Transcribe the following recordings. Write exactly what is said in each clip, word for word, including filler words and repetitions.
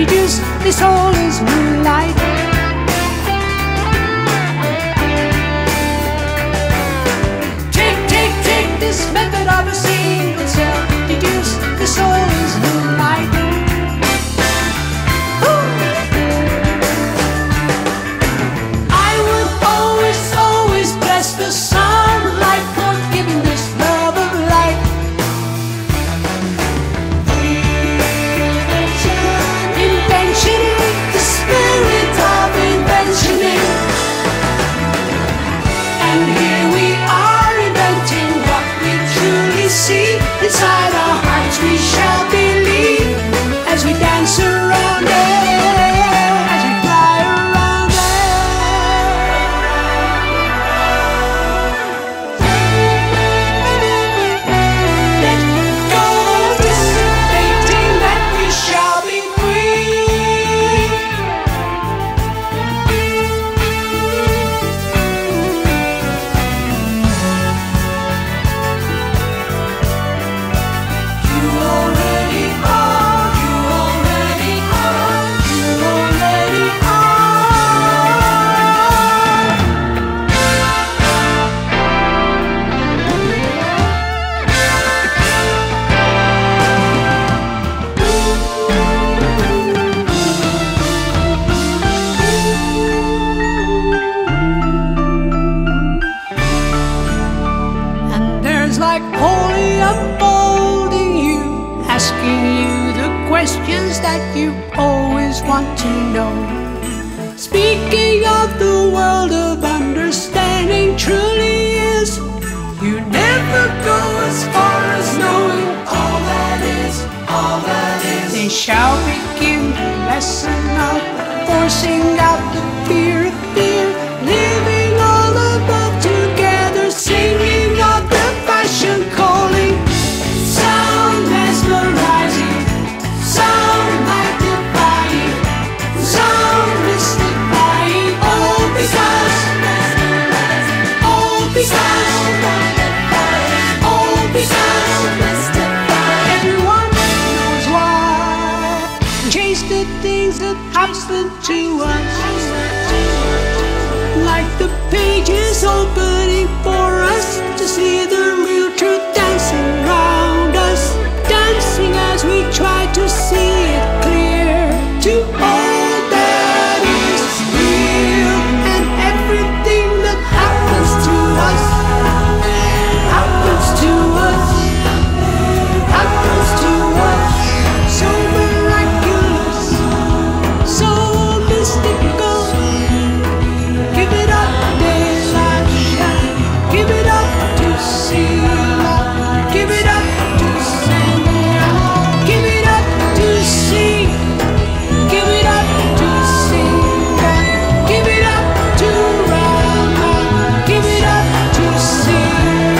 deduce this all is moonlight. Take, take, take this method of a single cell, deduce this all is moonlight. The sunlight for giving this love of light. Invention, the spirit of invention. And here we are inventing what we truly see inside our hearts. We shall believe as we dance around it. Like wholly upholding you, asking you the questions that you always want to know. Speaking of the world of understanding truly is, you never go as far as knowing all that is, all that is. They shall begin the lesson of forcing out the fear of fear, living all above together, singing of the calling, sound mesmerizing, sound magnifying, sound mystifying, all because, all because, all because everyone knows why. Chase the things that happen to us, like the pages opening for us to see the real truth dancing around us, dancing as we try to see it clear, to all that is real. And everything that happens to us, happens to us, happens to us, so miraculous, so mystical. Give it up, daylight, give it up to see. Give it up to sing, give it up to sing, give it up to sing, give it up to run, give it up to sing.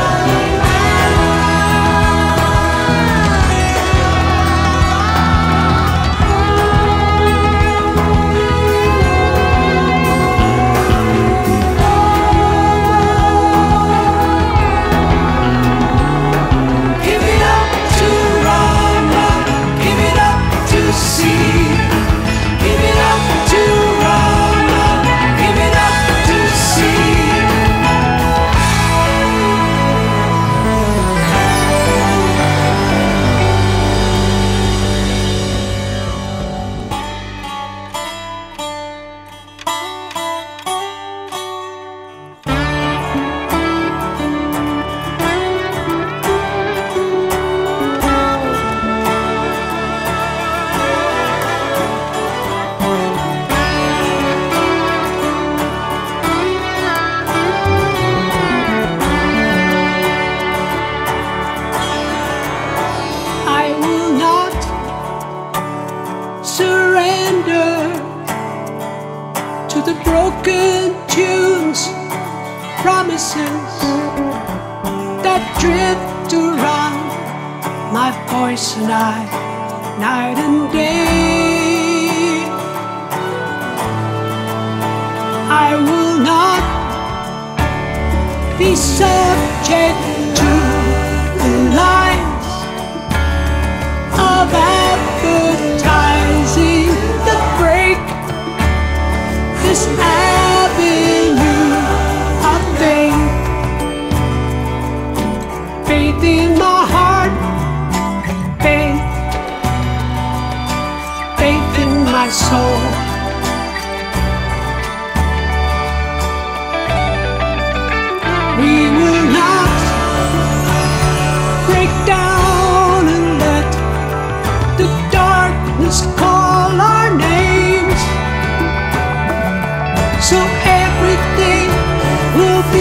The broken tunes, promises that drift around my voice and I, night and day. I will not be subject to the lies of advertising.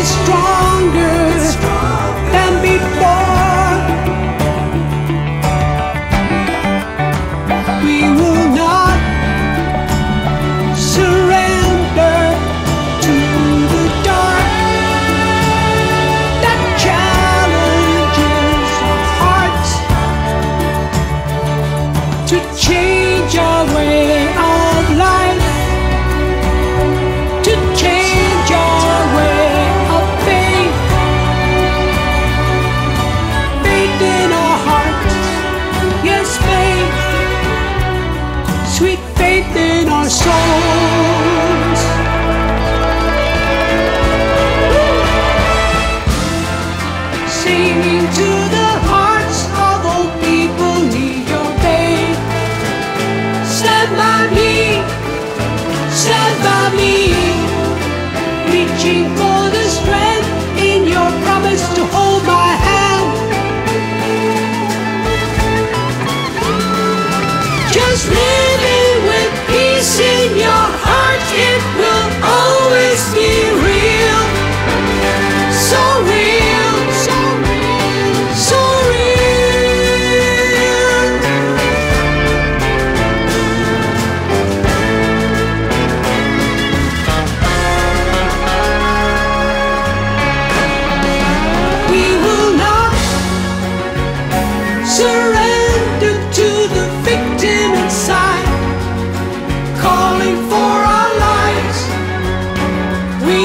is stronger than before. We will not surrender to the dark that challenges our hearts to change our way of life, to change our way of faith, faith in our hearts, yes, faith, sweet faith in our souls. Singing to the hearts of all people need your faith. Stand by me, stand by me, reaching for the strength in your promise to hold my hand. Just living with peace in your heart, it will always be real, so real, so real, so real. We will not surrender to the victim inside, calling for our lives. We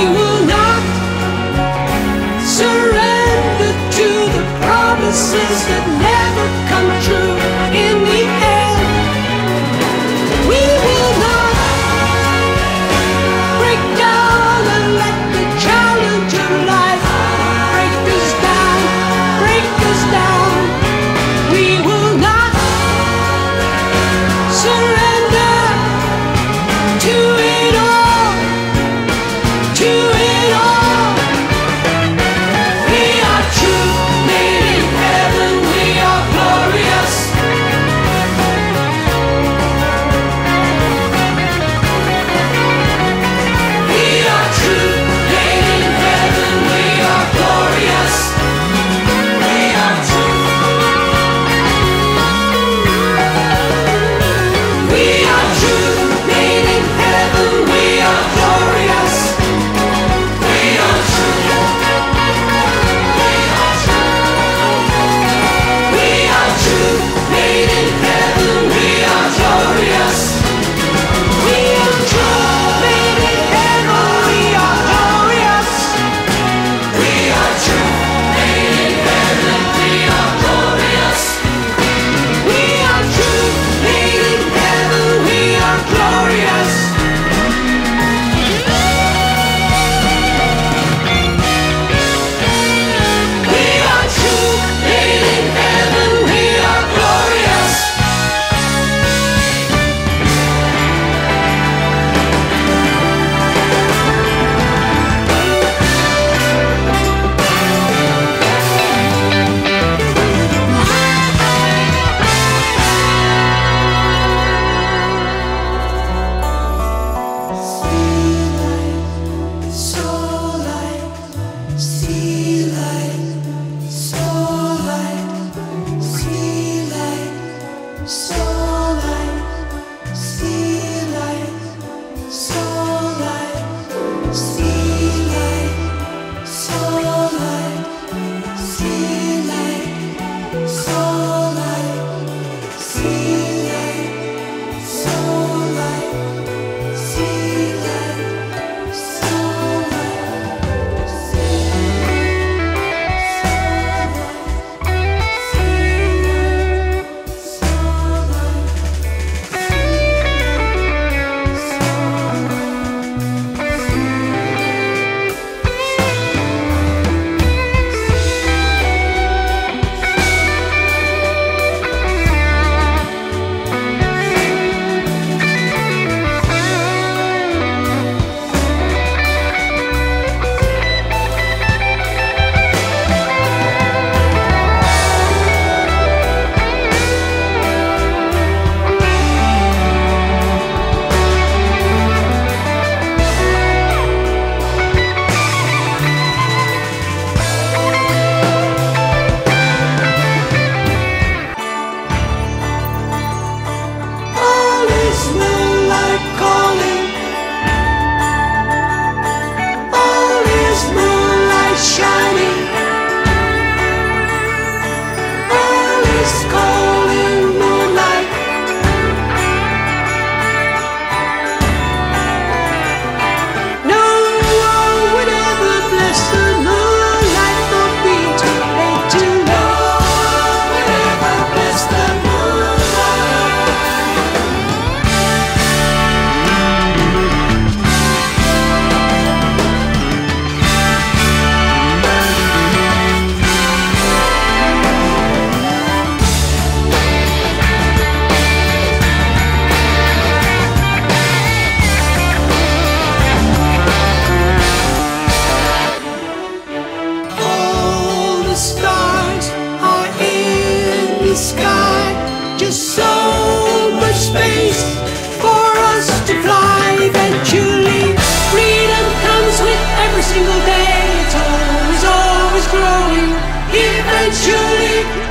every single day. It's always, always growing. Eventually.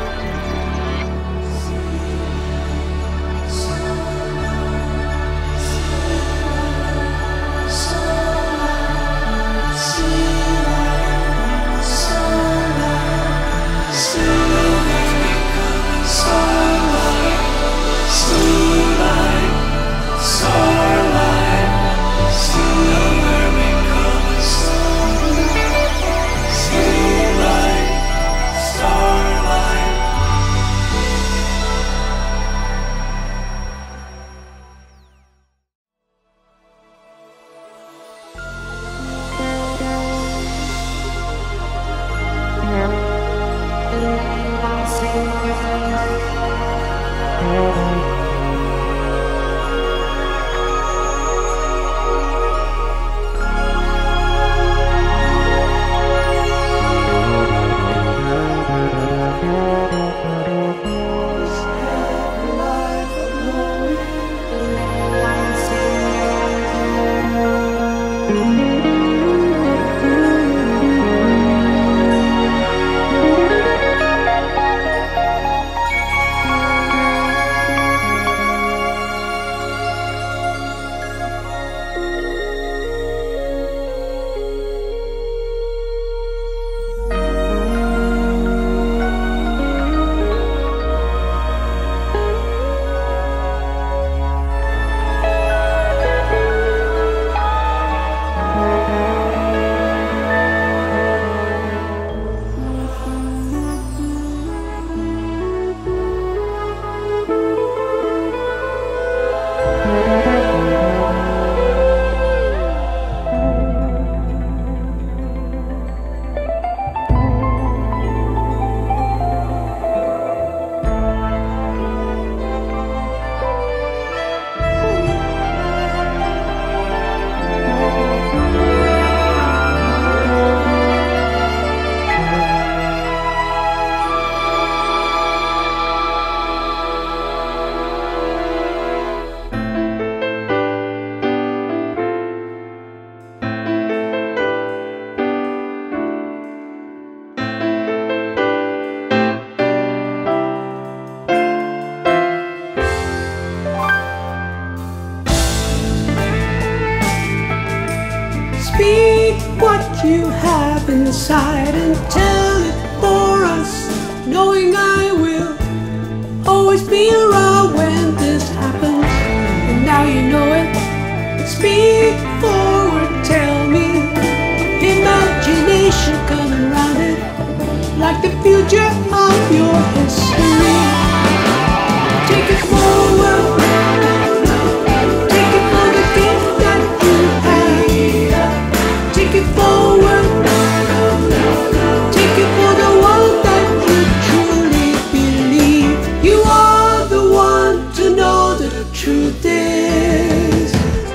Speak what you have inside and tell it for us, knowing I will always be around when this happens. And now you know it. Speak forward, tell me. Imagination come around it, like the future of your history. Take it forward. Take it for the gift that you have. Take it forward. Take it for the one that you truly believe. You are the one to know the truth is.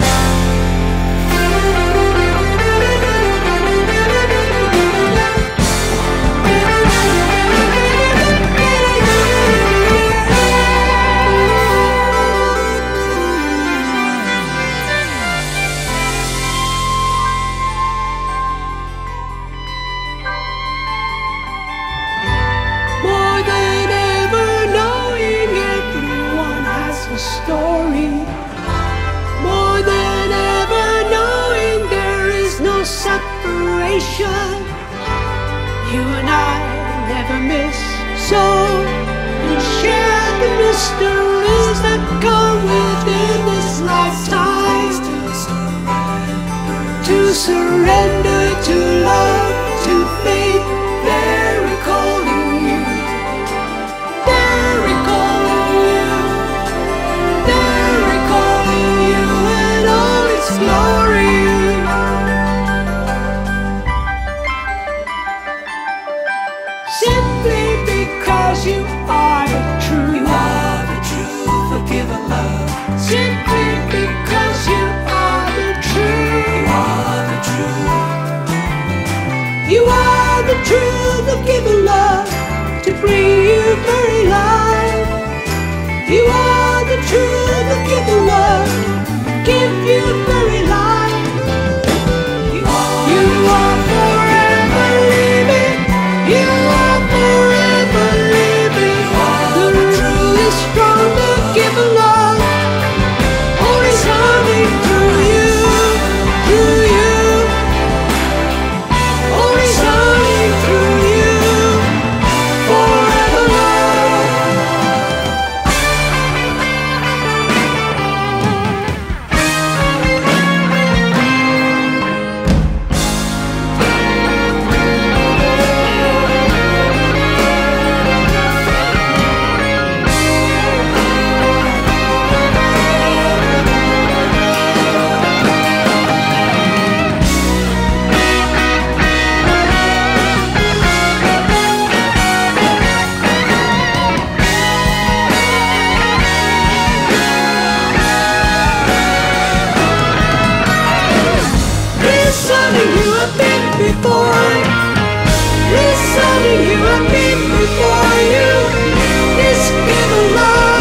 Story. More than ever knowing there is no separation. You and I never miss. So share the mysteries that come within this lifetime. To surrender to love, to faith, they're calling you. They're calling you. They're calling you in all its glory. Simply because you are the truth. You are the truth, forgiven love. Simply because you are the truth. You are the truth. You are the truth of giving love to bring you very life. You are the truth of giving love, give you very life. You are. You before. Listening, you have been before you. This give a love.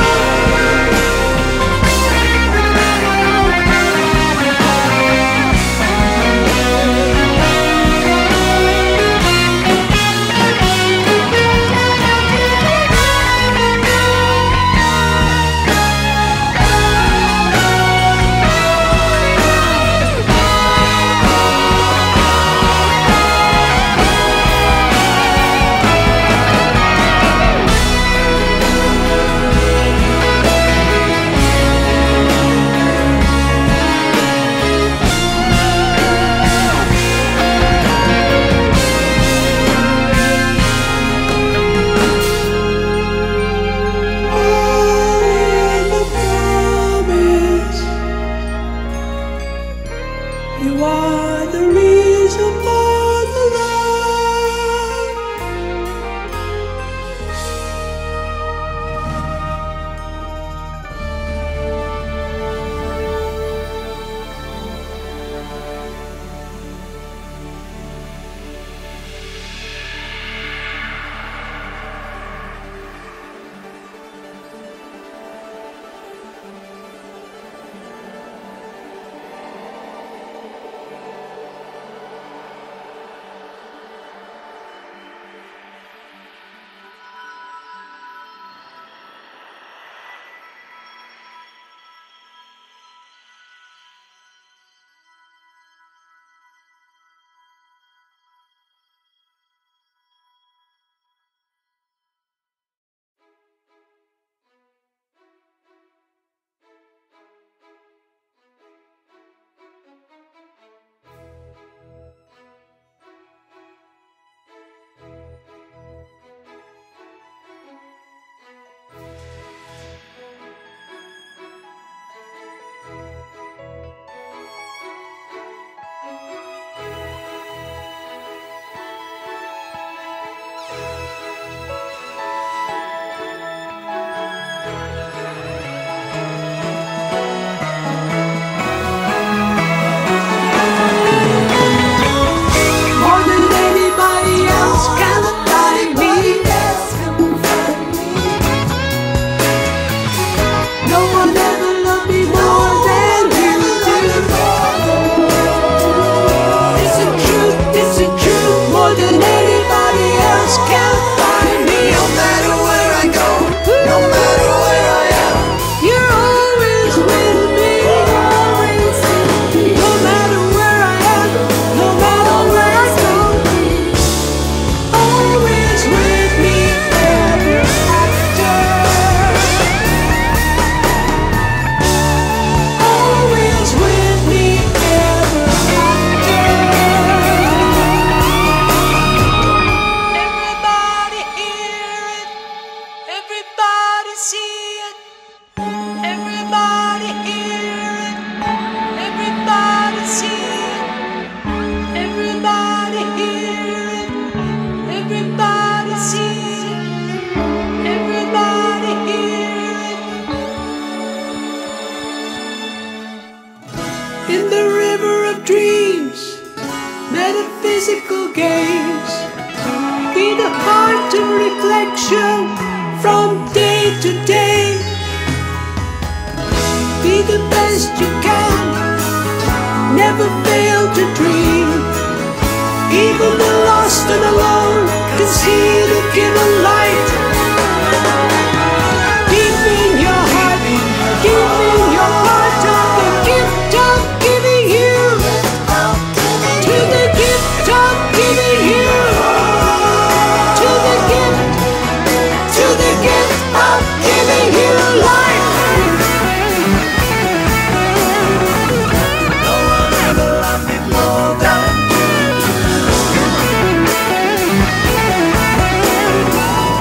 You are the reason for the love. In the river of dreams, metaphysical games, be the heart of reflection from day to day. Be the best you can, never fail to dream. Even the lost and alone can see the given light. Deep in your heart, give in your heart of the gift of giving you, to the gift of giving you, to the gift, to the gift of giving you life. No one ever loved me more than you.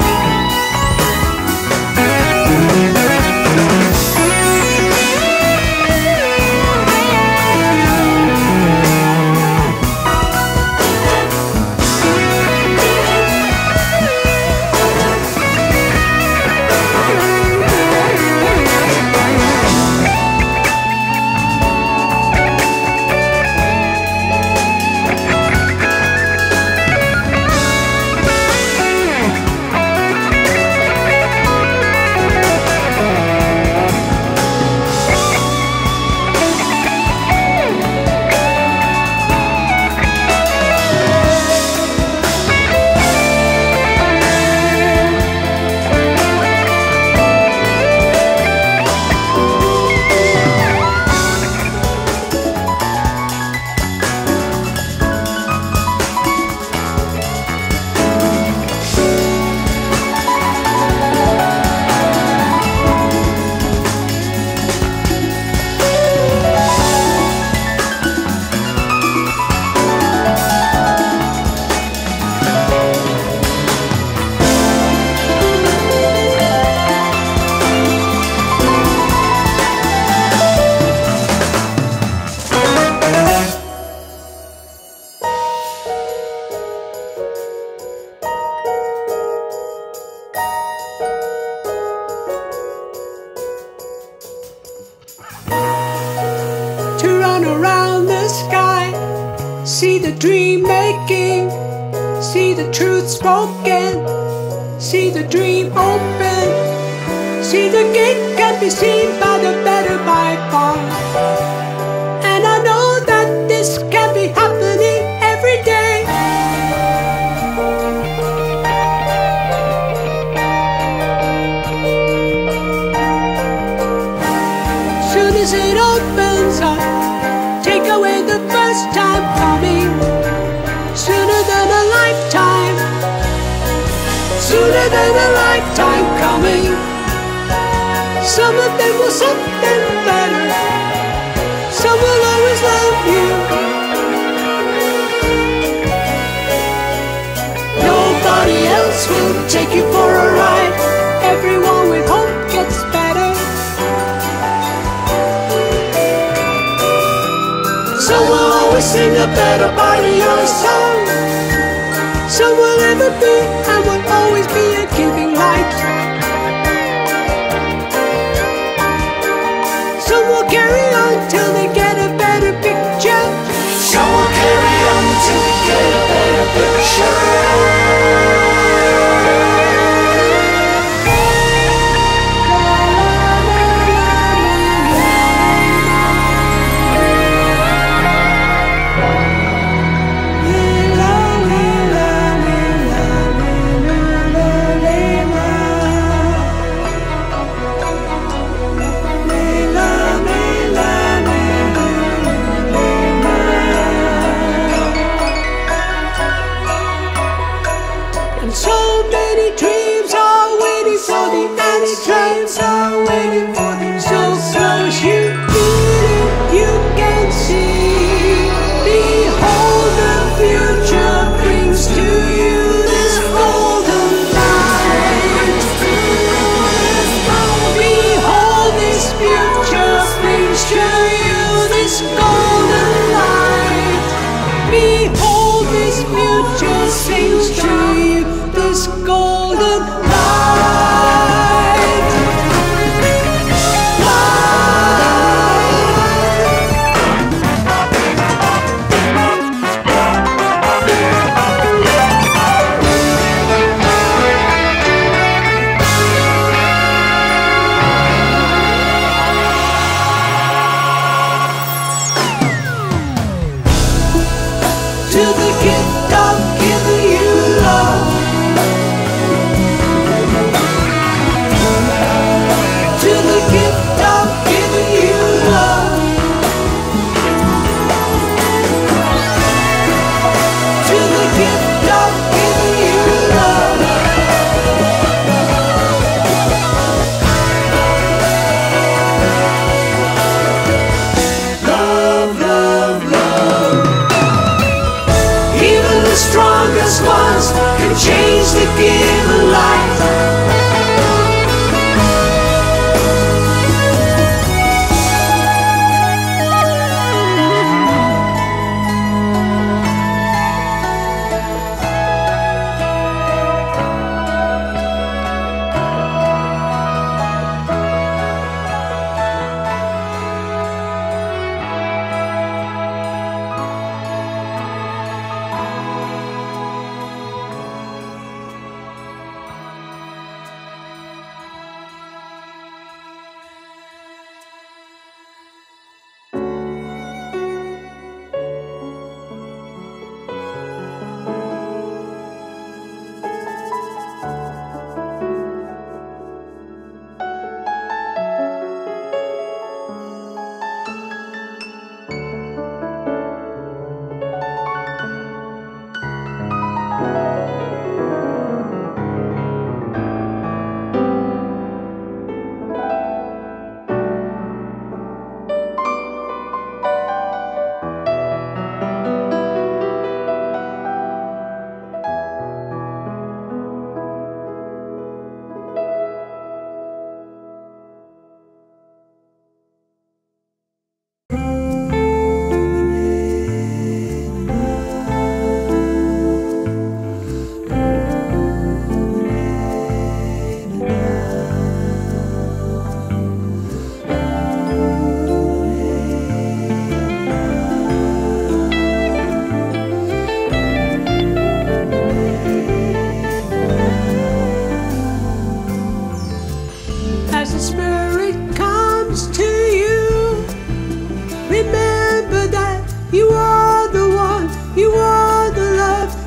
See the dream making, see the truth spoken, see the dream open, see the gate can be seen by the better by far. And I know that this can be happening every day. Soon as it opens up, take away the first time coming. Sooner than a lifetime, sooner than a lifetime coming. Some of them will something better, some will always love you. Nobody else will take you for a ride. Everyone with hope gets better. Some will always sing a better part of your song. Some will never be and will always be a giving light. Some will carry on till they get a better picture. Some will carry on till we get a better picture. And so many dreams are waiting for the answer. Dreams are waiting for the so close you feel it, you can see. Behold, the future brings to you this golden light. Behold, this future brings to you this golden light. Behold, this future sings to you this golden light. To the gift of giving you love, to the gift of giving you love, to the gift of giving you love. Love, love, love. Even the strongest ones can change the given light.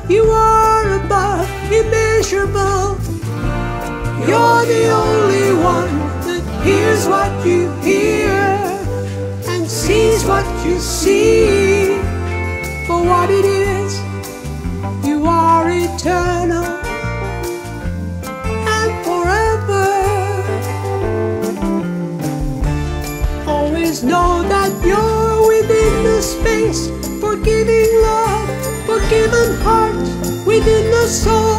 You are above, immeasurable. You're the only one that hears what you hear and sees what you see for what it is. You are eternal and forever. Always know that you're within the space, forgiving love, forgiven heart within the soul.